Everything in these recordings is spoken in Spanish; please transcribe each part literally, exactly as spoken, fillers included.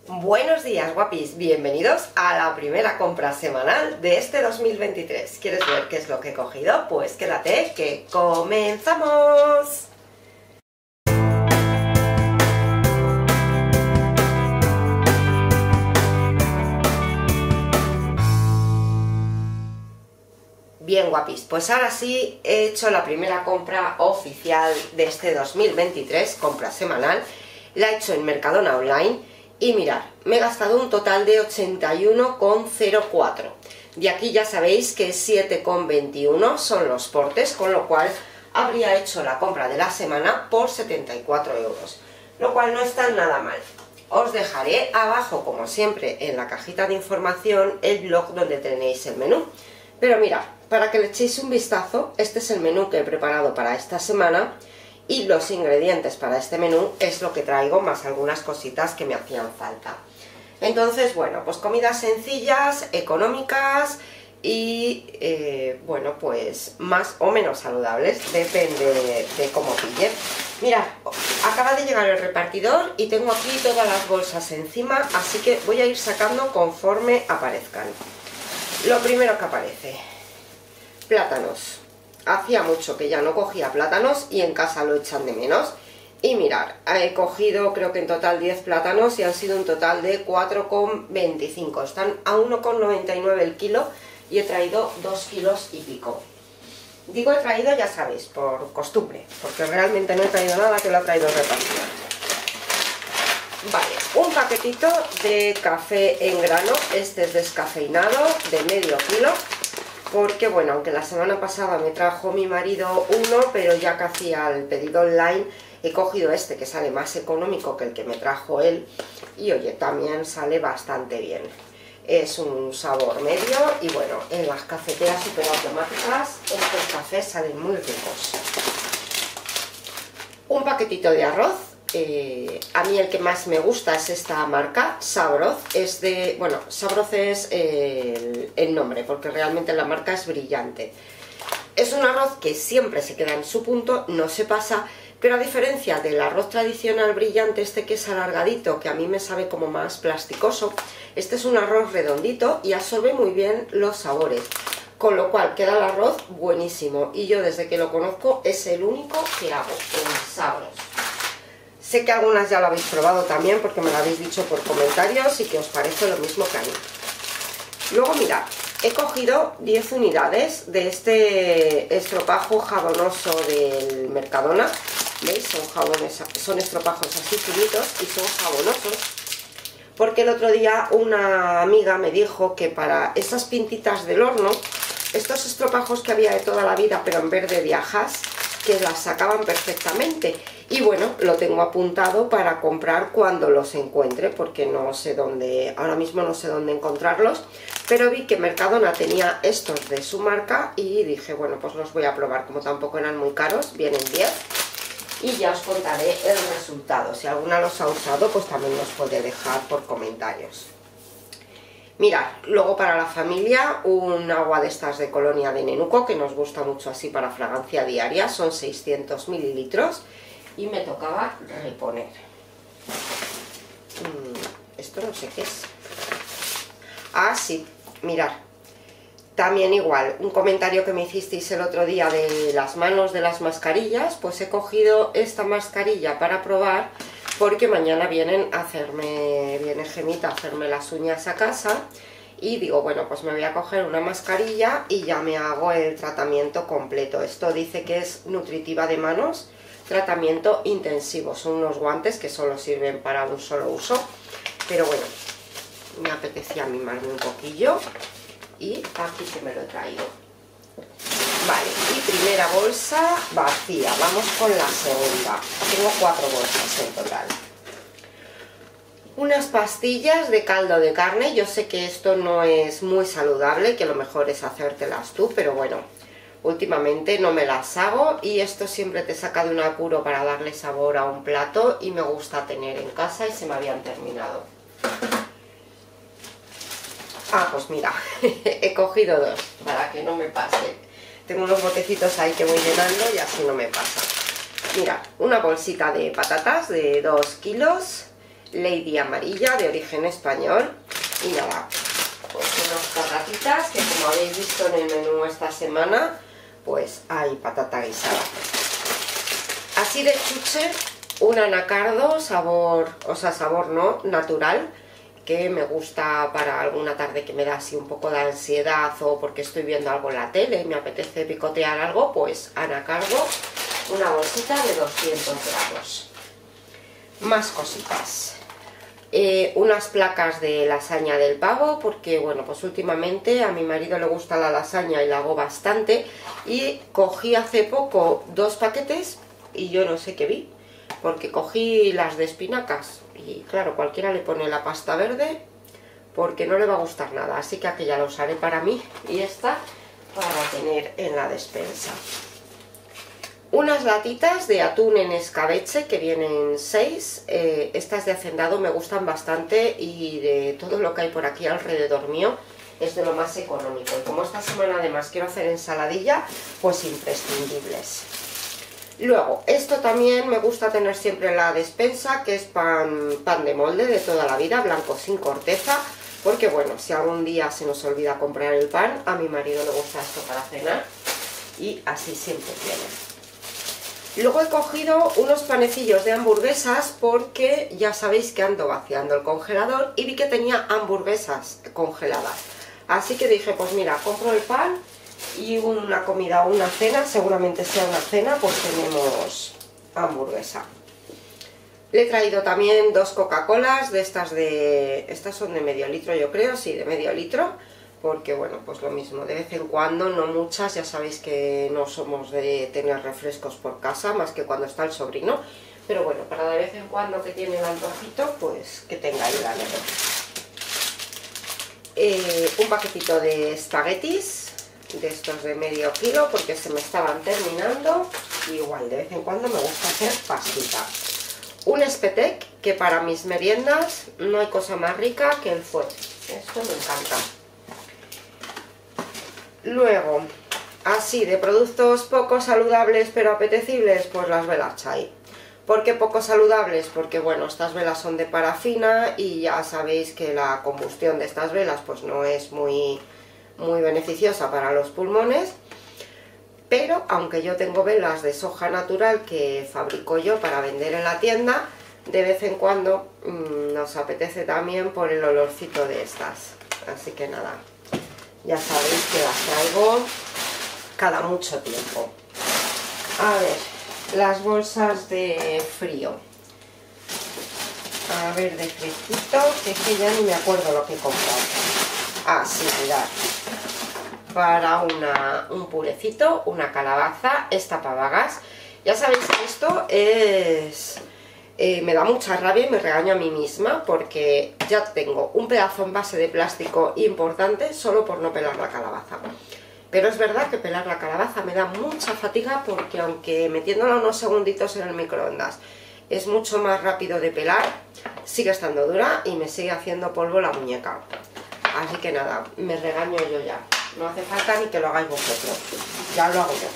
Buenos días, guapis, bienvenidos a la primera compra semanal de este dos mil veintitrés. ¿Quieres ver qué es lo que he cogido? Pues quédate, que comenzamos. Bien, guapis, pues ahora sí he hecho la primera compra oficial de este dos mil veintitrés, compra semanal. La he hecho en Mercadona Online y mirad, me he gastado un total de ochenta y uno con cero cuatro. De aquí ya sabéis que siete con veintiuno son los portes, con lo cual habría hecho la compra de la semana por setenta y cuatro euros, lo cual no está nada mal. Os dejaré abajo, como siempre, en la cajita de información el blog donde tenéis el menú. Pero mirad, para que le echéis un vistazo, este es el menú que he preparado para esta semana y los ingredientes para este menú es lo que traigo, más algunas cositas que me hacían falta. Entonces, bueno, pues comidas sencillas, económicas y, eh, bueno, pues más o menos saludables, depende de cómo pille. Mirad, acaba de llegar el repartidor y tengo aquí todas las bolsas encima, así que voy a ir sacando conforme aparezcan. Lo primero que aparece, plátanos. Hacía mucho que ya no cogía plátanos y en casa lo echan de menos. Y mirad, he cogido creo que en total diez plátanos y han sido un total de cuatro con veinticinco. Están a uno con noventa y nueve el kilo y he traído dos kilos y pico. Digo he traído, ya sabéis, por costumbre, porque realmente no he traído nada que lo ha traído el repartidor. Vale, un paquetito de café en grano, este es descafeinado, de medio kilo, porque bueno, aunque la semana pasada me trajo mi marido uno, pero ya que hacía el pedido online, he cogido este que sale más económico que el que me trajo él, y oye, también sale bastante bien. Es un sabor medio, y bueno, en las cafeteras superautomáticas estos cafés salen muy ricos. Un paquetito de arroz. Eh, a mí el que más me gusta es esta marca, Sabroz, es de, bueno, Sabroz es eh, el, el nombre, porque realmente la marca es brillante. Es un arroz que siempre se queda en su punto, no se pasa, pero a diferencia del arroz tradicional brillante, este que es alargadito, que a mí me sabe como más plasticoso, este es un arroz redondito y absorbe muy bien los sabores, con lo cual queda el arroz buenísimo, y yo desde que lo conozco es el único que hago en Sabroz. Sé que algunas ya lo habéis probado también porque me lo habéis dicho por comentarios y que os parece lo mismo que a mí. Luego mirad, he cogido diez unidades de este estropajo jabonoso del Mercadona. ¿Veis? Son jabones, son estropajos así finitos y son jabonosos. Porque el otro día una amiga me dijo que para esas pintitas del horno, estos estropajos que había de toda la vida pero en verde de ajas, que las sacaban perfectamente. Y bueno, lo tengo apuntado para comprar cuando los encuentre, porque no sé dónde, ahora mismo no sé dónde encontrarlos, pero vi que Mercadona tenía estos de su marca y dije, bueno, pues los voy a probar, como tampoco eran muy caros, vienen diez, y ya os contaré el resultado. Si alguna los ha usado, pues también nos puede dejar por comentarios. Mirad, luego para la familia, un agua de estas de Colonia de Nenuco, que nos gusta mucho así para fragancia diaria, son seiscientos mililitros, y me tocaba reponer. Mm, esto no sé qué es. Ah, sí, mirad. También igual, un comentario que me hicisteis el otro día de las manos de las mascarillas, pues he cogido esta mascarilla para probar, porque mañana vienen a hacerme, viene Gemita a hacerme las uñas a casa, y digo, bueno, pues me voy a coger una mascarilla y ya me hago el tratamiento completo. Esto dice que es nutritiva de manos, tratamiento intensivo, son unos guantes que solo sirven para un solo uso, pero bueno, me apetecía mimarme un poquillo y aquí que me lo he traído. Vale, y primera bolsa vacía, vamos con la segunda, tengo cuatro bolsas en total. Unas pastillas de caldo de carne, yo sé que esto no es muy saludable, que lo mejor es hacértelas tú, pero bueno, últimamente no me las hago y esto siempre te saca de un apuro para darle sabor a un plato y me gusta tener en casa y se me habían terminado. Ah, pues mira, he cogido dos para que no me pase. Tengo unos botecitos ahí que voy llenando y así no me pasa. Mira, una bolsita de patatas de dos kilos, Lady amarilla de origen español. Y nada, pues unas patatitas que, como habéis visto en el menú esta semana, pues hay patata guisada. Así de chuche, un anacardo sabor, o sea, sabor no, natural, que me gusta para alguna tarde que me da así un poco de ansiedad o porque estoy viendo algo en la tele y me apetece picotear algo, pues anacardo, una bolsita de doscientos gramos. Más cositas. Eh, unas placas de lasaña del pavo, porque bueno, pues últimamente a mi marido le gusta la lasaña y la hago bastante, y cogí hace poco dos paquetes y yo no sé qué vi, porque cogí las de espinacas y claro, cualquiera le pone la pasta verde porque no le va a gustar nada, así que aquella la usaré para mí y esta para tener en la despensa. Unas latitas de atún en escabeche que vienen seis, eh, estas de hacendado me gustan bastante y de todo lo que hay por aquí alrededor mío es de lo más económico, y como esta semana además quiero hacer ensaladilla, pues imprescindibles. Luego, esto también me gusta tener siempre en la despensa, que es pan, pan de molde de toda la vida, blanco sin corteza, porque bueno, si algún día se nos olvida comprar el pan, a mi marido le gusta esto para cenar y así siempre tiene. Luego he cogido unos panecillos de hamburguesas porque ya sabéis que ando vaciando el congelador y vi que tenía hamburguesas congeladas. Así que dije, pues mira, compro el pan y una comida o una cena, seguramente sea una cena, pues tenemos hamburguesa. Le he traído también dos Coca-Colas de estas de... estas son de medio litro yo creo, sí, de medio litro, porque bueno, pues lo mismo, de vez en cuando, no muchas, ya sabéis que no somos de tener refrescos por casa, más que cuando está el sobrino, pero bueno, para de vez en cuando que tiene el antojito, pues que tenga ahí la nevera. Eh, un paquetito de espaguetis, de estos de medio kilo, porque se me estaban terminando, y igual de vez en cuando me gusta hacer pastita. Un espetec, que para mis meriendas no hay cosa más rica que el fuet, esto me encanta. Luego, así de productos poco saludables pero apetecibles, pues las velas chai. ¿Por qué poco saludables? Porque bueno, estas velas son de parafina y ya sabéis que la combustión de estas velas pues no es muy, muy beneficiosa para los pulmones. Pero aunque yo tengo velas de soja natural que fabrico yo para vender en la tienda, de vez en cuando mmm, nos apetece también por el olorcito de estas. Así que nada, ya sabéis que las traigo cada mucho tiempo. A ver, las bolsas de frío. A ver, de fresquito, que es que ya ni me acuerdo lo que he comprado. Ah, sí, mirad. Para una, un purecito, una calabaza, esta pavagas. Ya sabéis que esto es... Eh, me da mucha rabia y me regaño a mí misma porque ya tengo un pedazo en base de plástico importante solo por no pelar la calabaza. Pero es verdad que pelar la calabaza me da mucha fatiga porque aunque metiéndola unos segunditos en el microondas es mucho más rápido de pelar, sigue estando dura y me sigue haciendo polvo la muñeca. Así que nada, me regaño yo ya. No hace falta ni que lo hagáis vosotros, ya lo hago yo.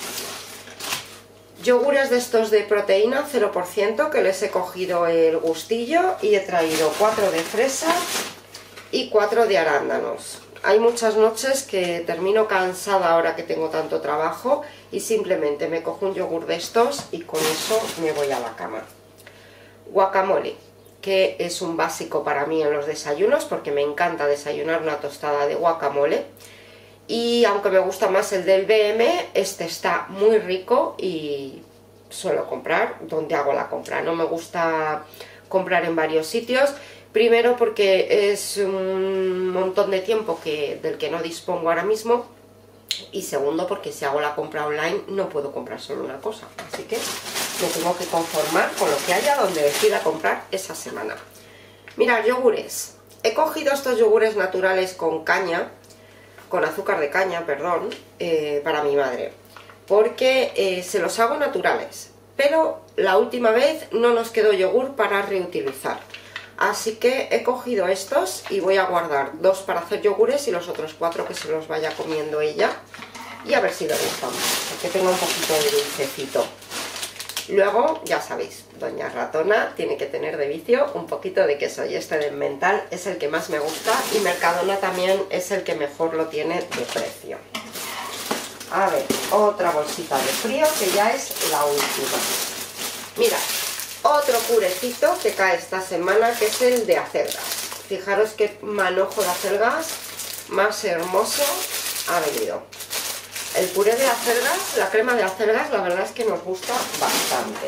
Yogures de estos de proteína cero por ciento, que les he cogido el gustillo y he traído cuatro de fresa y cuatro de arándanos. Hay muchas noches que termino cansada ahora que tengo tanto trabajo y simplemente me cojo un yogur de estos y con eso me voy a la cama. Guacamole, que es un básico para mí en los desayunos porque me encanta desayunar una tostada de guacamole. Y aunque me gusta más el del B M, este está muy rico y suelo comprar donde hago la compra. No me gusta comprar en varios sitios. Primero porque es un montón de tiempo que, del que no dispongo ahora mismo. Y segundo porque si hago la compra online no puedo comprar solo una cosa. Así que me tengo que conformar con lo que haya donde decida comprar esa semana. Mirad, yogures. He cogido estos yogures naturales con caña. con azúcar de caña, perdón, eh, para mi madre, porque eh, se los hago naturales, pero la última vez no nos quedó yogur para reutilizar, así que he cogido estos y voy a guardar dos para hacer yogures y los otros cuatro que se los vaya comiendo ella y a ver si le gustan, porque tengo un poquito de dulcecito. Luego, ya sabéis, doña Ratona tiene que tener de vicio un poquito de queso, y este de Emmental es el que más me gusta, y Mercadona también es el que mejor lo tiene de precio. A ver, otra bolsita de frío, que ya es la última. Mira, otro purecito que cae esta semana, que es el de acelgas. Fijaros qué manojo de acelgas más hermoso ha venido. El puré de acelgas, la crema de acelgas, la verdad es que nos gusta bastante.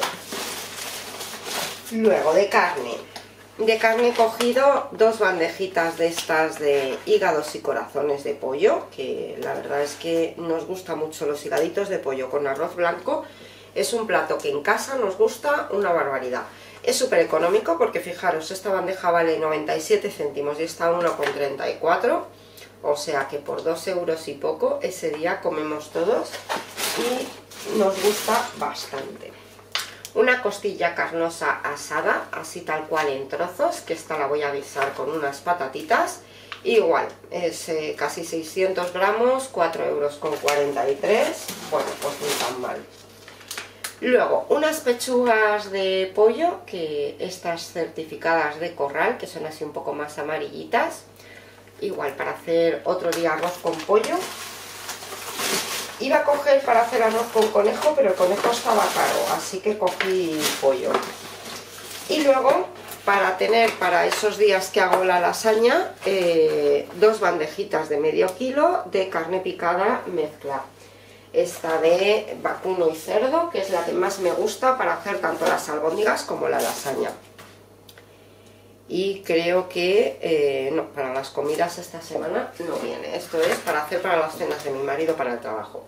Luego, de carne. De carne he cogido dos bandejitas de estas de hígados y corazones de pollo, que la verdad es que nos gusta mucho los hígaditos de pollo con arroz blanco. Es un plato que en casa nos gusta una barbaridad. Es súper económico porque fijaros, esta bandeja vale noventa y siete céntimos y esta a uno con treinta y cuatro. O sea que por dos euros y poco ese día comemos todos y nos gusta bastante. Una costilla carnosa asada, así tal cual en trozos, que esta la voy a guisar con unas patatitas. Igual, es eh, casi seiscientos gramos, cuatro euros con cuarenta y tres. Bueno, pues ni tan mal. Luego, unas pechugas de pollo, que estas certificadas de Corral, que son así un poco más amarillitas. Igual, para hacer otro día arroz con pollo. Iba a coger para hacer arroz con conejo, pero el conejo estaba caro, así que cogí pollo. Y luego, para tener para esos días que hago la lasaña, eh, dos bandejitas de medio kilo de carne picada mezcla. Esta de vacuno y cerdo, que es la que más me gusta para hacer tanto las albóndigas como la lasaña. Y creo que, eh, no, para las comidas esta semana no viene. Esto es para hacer para las cenas de mi marido para el trabajo.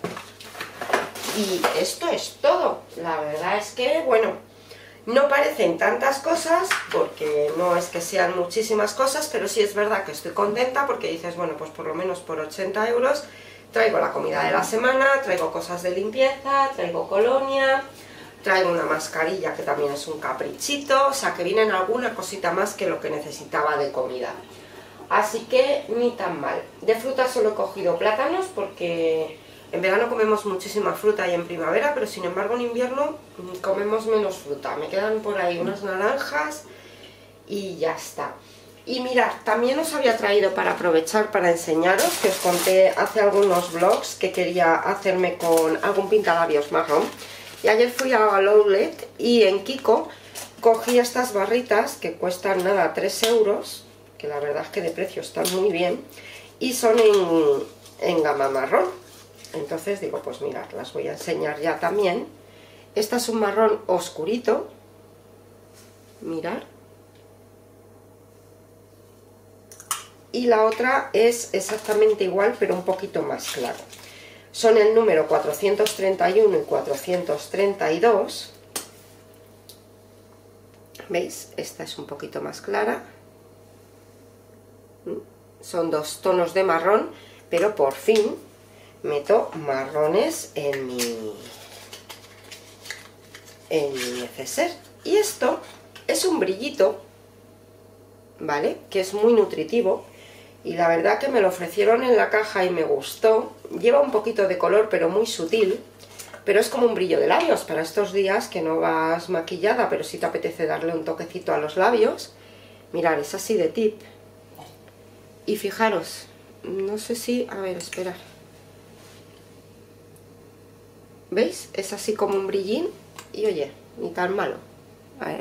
Y esto es todo. La verdad es que, bueno, no parecen tantas cosas, porque no es que sean muchísimas cosas, pero sí es verdad que estoy contenta porque dices, bueno, pues por lo menos por ochenta euros traigo la comida de la semana, traigo cosas de limpieza, traigo colonia, traigo una mascarilla que también es un caprichito, o sea que vienen alguna cosita más que lo que necesitaba de comida. Así que ni tan mal. De fruta solo he cogido plátanos porque en verano comemos muchísima fruta y en primavera, pero sin embargo en invierno comemos menos fruta. Me quedan por ahí unas naranjas y ya está. Y mirad, también os había traído para aprovechar para enseñaros, que os conté hace algunos vlogs que quería hacerme con algún pintalabios marrón. Y ayer fui a Lowlet y en Kiko cogí estas barritas que cuestan nada, tres euros, que la verdad es que de precio están muy bien, y son en, en gama marrón. Entonces digo, pues mirad, las voy a enseñar ya también. Esta es un marrón oscurito, mirad. Y la otra es exactamente igual, pero un poquito más claro. Son el número cuatrocientos treinta y uno y cuatrocientos treinta y dos. ¿Veis? Esta es un poquito más clara. Son dos tonos de marrón, pero por fin meto marrones en mi, en mi neceser. Y esto es un brillito, ¿vale? Que es muy nutritivo. Y la verdad que me lo ofrecieron en la caja y me gustó. Lleva un poquito de color, pero muy sutil. Pero es como un brillo de labios para estos días que no vas maquillada, pero si te apetece darle un toquecito a los labios. Mirad, es así de tip. Y fijaros, no sé si... A ver, esperad. ¿Veis? Es así como un brillín. Y oye, ni tan malo. A ver.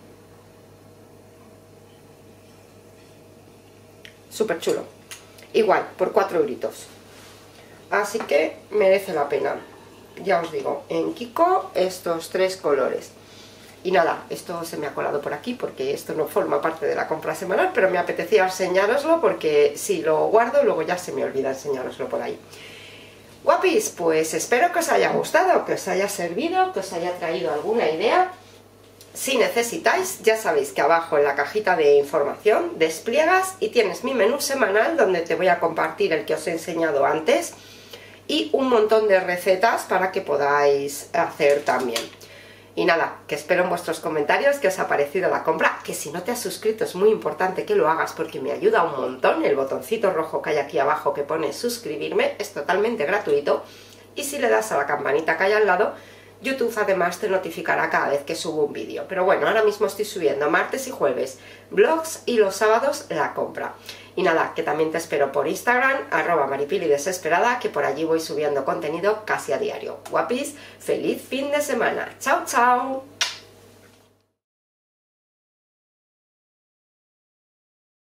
Súper chulo. Igual, por cuatro euritos. Así que merece la pena. Ya os digo, en Kiko estos tres colores. Y nada, esto se me ha colado por aquí porque esto no forma parte de la compra semanal, pero me apetecía enseñároslo porque si lo guardo luego ya se me olvida enseñároslo por ahí. Guapis, pues espero que os haya gustado, que os haya servido, que os haya traído alguna idea. Si necesitáis, ya sabéis que abajo en la cajita de información despliegas y tienes mi menú semanal donde te voy a compartir el que os he enseñado antes y un montón de recetas para que podáis hacer también. Y nada, que espero en vuestros comentarios qué os ha parecido la compra, que si no te has suscrito es muy importante que lo hagas porque me ayuda un montón. El botoncito rojo que hay aquí abajo que pone suscribirme es totalmente gratuito y si le das a la campanita que hay al lado YouTube además te notificará cada vez que subo un vídeo. Pero bueno, ahora mismo estoy subiendo martes y jueves vlogs y los sábados la compra. Y nada, que también te espero por Instagram, arroba maripilidesesperada, que por allí voy subiendo contenido casi a diario. Guapis, feliz fin de semana. ¡Chao, chao!